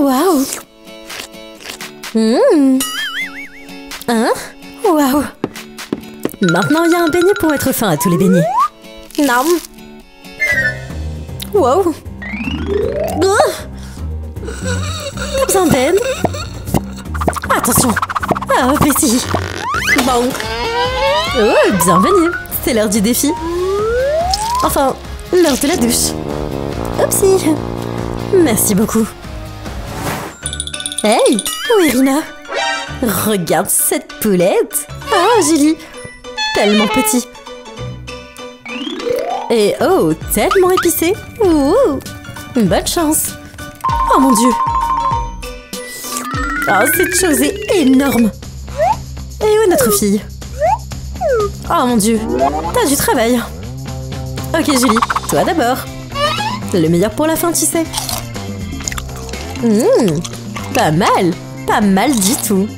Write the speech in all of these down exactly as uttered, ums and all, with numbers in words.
Waouh. Mmh. Hein? Waouh. Maintenant, il y a un beignet pour mettre fin à tous les beignets. Non. Wow. T'as besoin d'aide? Attention. Ah, appétit. Bon. Oh, bienvenue. C'est l'heure du défi. Enfin, l'heure de la douche. Oupsie. Merci beaucoup. Hey, où est Rina? Regarde cette poulette. Ah, Julie. Tellement petit. Et oh, tellement épicé. Ouh, bonne chance. Oh mon Dieu. Oh, cette chose est énorme. Et où est notre fille? Oh mon Dieu, t'as du travail. Ok Julie, toi d'abord. Le meilleur pour la fin, tu sais. Mmh, pas mal, pas mal du tout.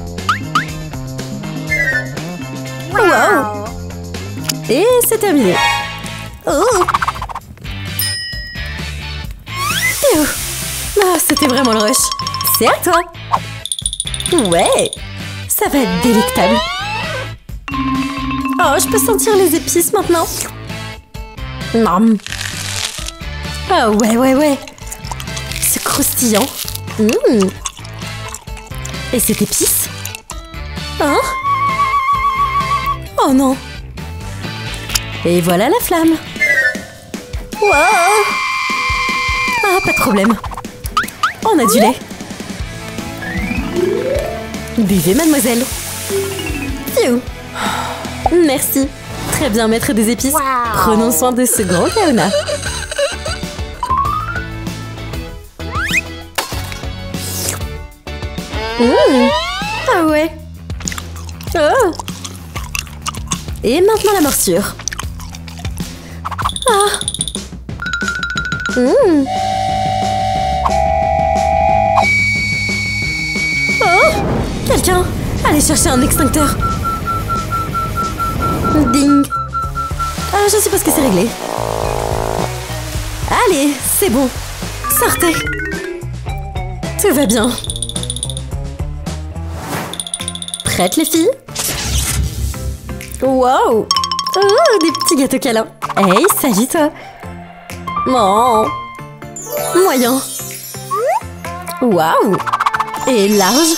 Wow. Et c'est terminé. Oh. Ah, c'était vraiment le rush. C'est à toi. Ouais, ça va être délectable. Oh, je peux sentir les épices maintenant. Nom. Oh, ouais, ouais, ouais. C'est croustillant. Mmh. Et cette épice? Hein? Oh non. Et voilà la flamme. Wow. Ah, pas de problème. On a du lait. Buvez, mademoiselle. Phew. Merci. Très bien, maître des épices. Wow. Prenons soin de ce grand Kaona. Mmh. Ah ouais. Oh. Et maintenant la morsure. Ah. Mmh. Oh. Quelqu'un, allez chercher un extincteur. Ding. Ah, je suppose que c'est réglé. Allez, c'est bon. Sortez. Tout va bien. Prêtes les filles? Wow. Oh, des petits gâteaux câlins. Hey, salut toi. Oh. Moyen. Waouh. Et large.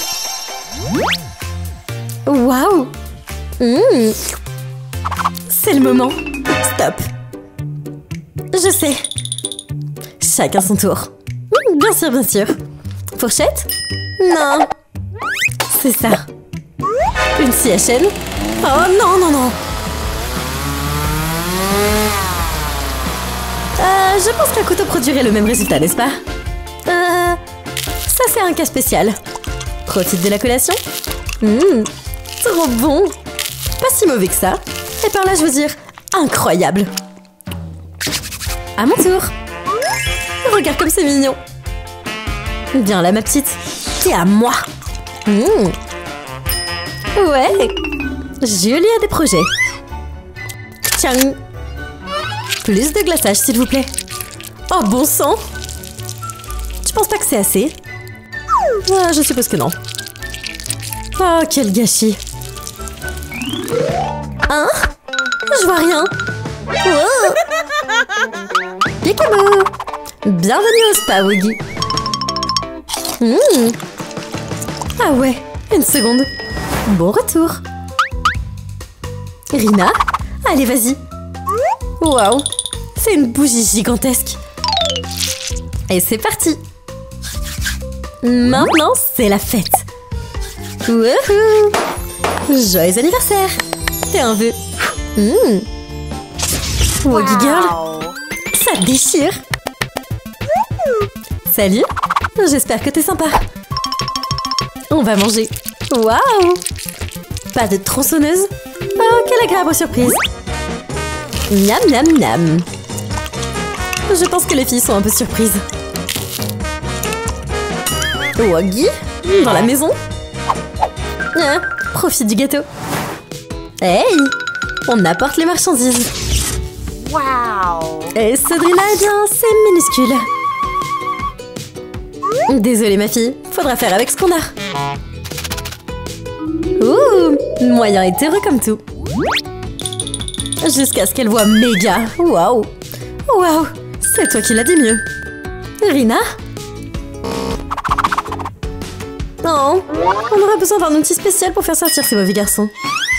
Waouh. Mmh. C'est le moment. Stop. Je sais. Chacun son tour. Mmh, bien sûr, bien sûr. Fourchette? Non. C'est ça. Une scie à chaîne? Oh non, non, non. Euh, je pense qu'un couteau produirait le même résultat, n'est-ce pas? Euh, ça c'est un cas spécial. Profite de la collation? Mmh, trop bon. Pas si mauvais que ça. Et par là, je veux dire, incroyable. À mon tour. Regarde comme c'est mignon. Viens là, ma petite. T'es à moi. Mmh. Ouais. Julie a des projets. Tiens. Plus de glaçage, s'il vous plaît. Oh, bon sang. Tu penses pas que c'est assez? Ah, je suppose que non. Oh, quel gâchis. Hein? Je vois rien. Oh. Peekaboo. Bienvenue au spa, Woogie. Mmh. Ah ouais, une seconde. Bon retour. Rina, allez, vas-y. Waouh, c'est une bougie gigantesque. Et c'est parti. Maintenant, c'est la fête. Wouhou. Joyeux anniversaire. T'es un vœu. Mmh. Woggy Girl, ça déchire. Salut, j'espère que t'es sympa. On va manger. Waouh. Pas de tronçonneuse? Oh, quelle agréable surprise. Miam, miam, miam. Je pense que les filles sont un peu surprises. Woggy, dans la maison? Ah, profite du gâteau. Hey, on apporte les marchandises. Wow. Et Cedrina, eh bien, c'est minuscule. Désolée ma fille, faudra faire avec ce qu'on a. Ouh, moyen est heureux comme tout. Jusqu'à ce qu'elle voit méga. Waouh. Waouh, c'est toi qui l'as dit mieux. Rina? Non, on aurait besoin d'un outil spécial pour faire sortir ces mauvais garçons.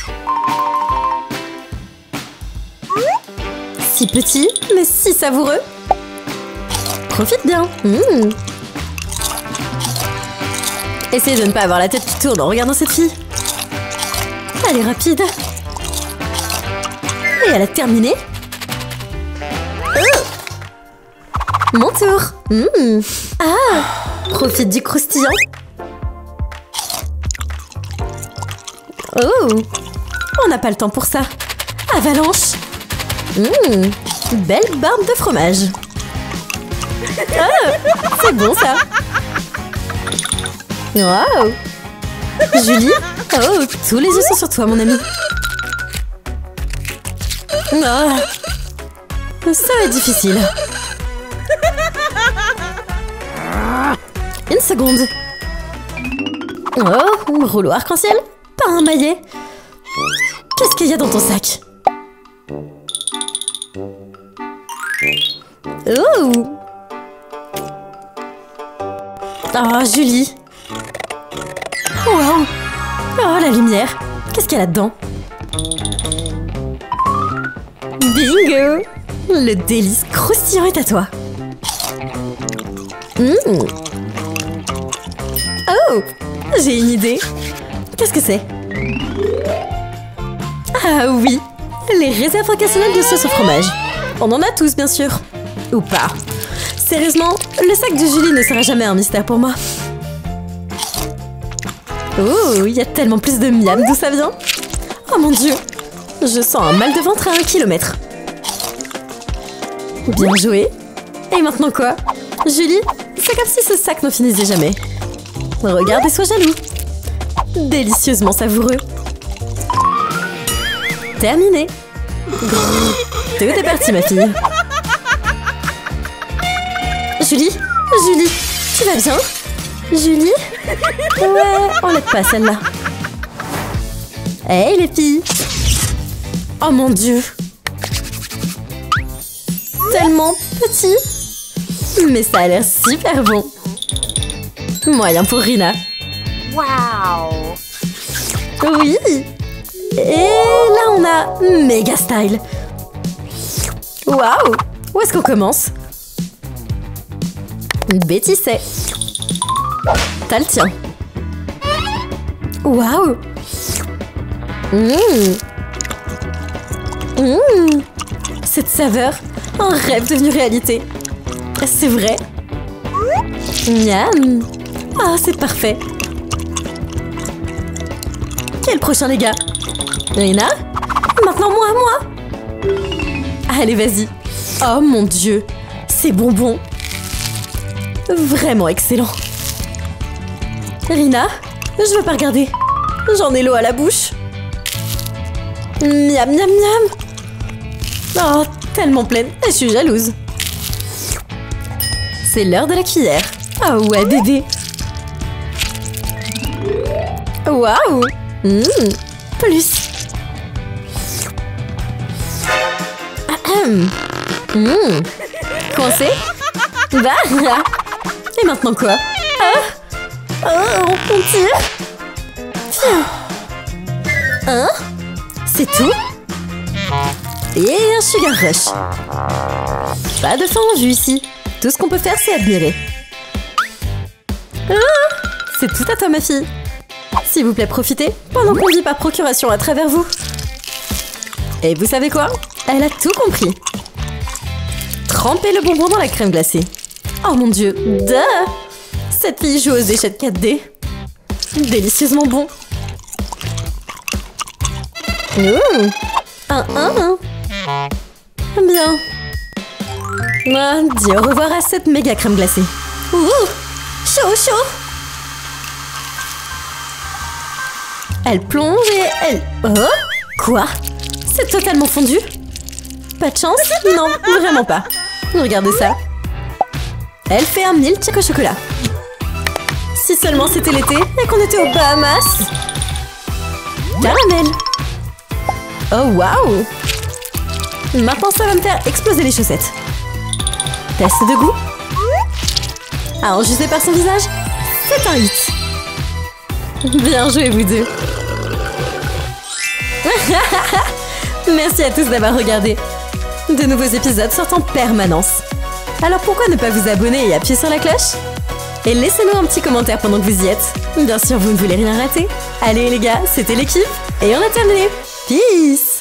Si petit, mais si savoureux. Profite bien. Mmh. Essayez de ne pas avoir la tête qui tourne en regardant cette fille. Elle est rapide. Et elle a terminé. Euh. Mon tour. Mmh. Ah, profite du croustillant. Oh, on n'a pas le temps pour ça. Avalanche. Mmh. Belle barbe de fromage. Ah, c'est bon ça. Wow. Julie? Oh, tous les yeux sont sur toi, mon ami. Oh, ça va être difficile. Une seconde. Oh, rouleau arc-en-ciel? Pas un maillet. Qu'est-ce qu'il y a dans ton sac? Oh. Oh, Julie. Wow. Oh, la lumière. Qu'est-ce qu'il y a là-dedans? Bingo. Le délice croustillant est à toi. Mmh. Oh, j'ai une idée. Qu'est-ce que c'est? Ah oui, les réserves occasionnelles de sauce au fromage. On en a tous, bien sûr. Ou pas. Sérieusement, le sac de Julie ne sera jamais un mystère pour moi. Oh, il y a tellement plus de miam, d'où ça vient? Oh mon dieu, je sens un mal de ventre à un kilomètre. Bien joué. Et maintenant quoi? Julie, c'est comme si ce sac n'en finissait jamais. Regarde et sois jaloux. Délicieusement savoureux. Terminé. Tout est parti, ma fille. Julie, Julie, tu vas bien? Julie? Ouais, on l'aide pas celle-là. Hey les filles! Oh mon dieu! Tellement petit! Mais ça a l'air super bon! Moyen pour Rina. Wow! Oui! Et là on a méga style! Waouh! Où est-ce qu'on commence? Betty sait. T'as le tien. Waouh! Mmh. Mmh. Cette saveur, un rêve devenu réalité. C'est vrai. Miam. Ah, c'est parfait. Quel prochain, les gars? Rina? Maintenant moi, moi. Allez, vas-y. Oh mon dieu, ces bonbons. Vraiment excellent. Rina, je veux pas regarder. J'en ai l'eau à la bouche. Miam, miam, miam. Oh, tellement pleine. Je suis jalouse. C'est l'heure de la cuillère. Ah ouais, bébé. Waouh. Mmh. Plus. Ahem. Mmh. Coincé? Bah. Et maintenant quoi? Ah. Oh, on tire. Tiens. Hein? C'est tout? Et un sugar rush. Pas de fin en vue ici. Tout ce qu'on peut faire, c'est admirer. Ah, c'est tout à toi, ma fille. S'il vous plaît, profitez pendant qu'on vit par procuration à travers vous. Et vous savez quoi? Elle a tout compris. Trempez le bonbon dans la crème glacée. Oh mon dieu, duh! Cette fille joue aux échecs quatre D. Délicieusement bon. Ouh. Un, un, un. Bien. Ah, dis au revoir à cette méga crème glacée. Ouh. Chaud, chaud. Elle plonge et elle... Oh. Quoi? C'est totalement fondu? Pas de chance? Non, vraiment pas. Regardez ça. Elle fait un milkshake au chocolat. Si seulement c'était l'été et qu'on était aux Bahamas. Caramel. Oh waouh. Maintenant ça va me faire exploser les chaussettes. Test de goût. À en juger par son visage, c'est un hit. Bien joué vous deux. Merci à tous d'avoir regardé. De nouveaux épisodes sortent en permanence. Alors pourquoi ne pas vous abonner et appuyer sur la cloche? Et laissez-nous un petit commentaire pendant que vous y êtes. Bien sûr, vous ne voulez rien rater. Allez les gars, c'était l'équipe et on a terminé. Peace!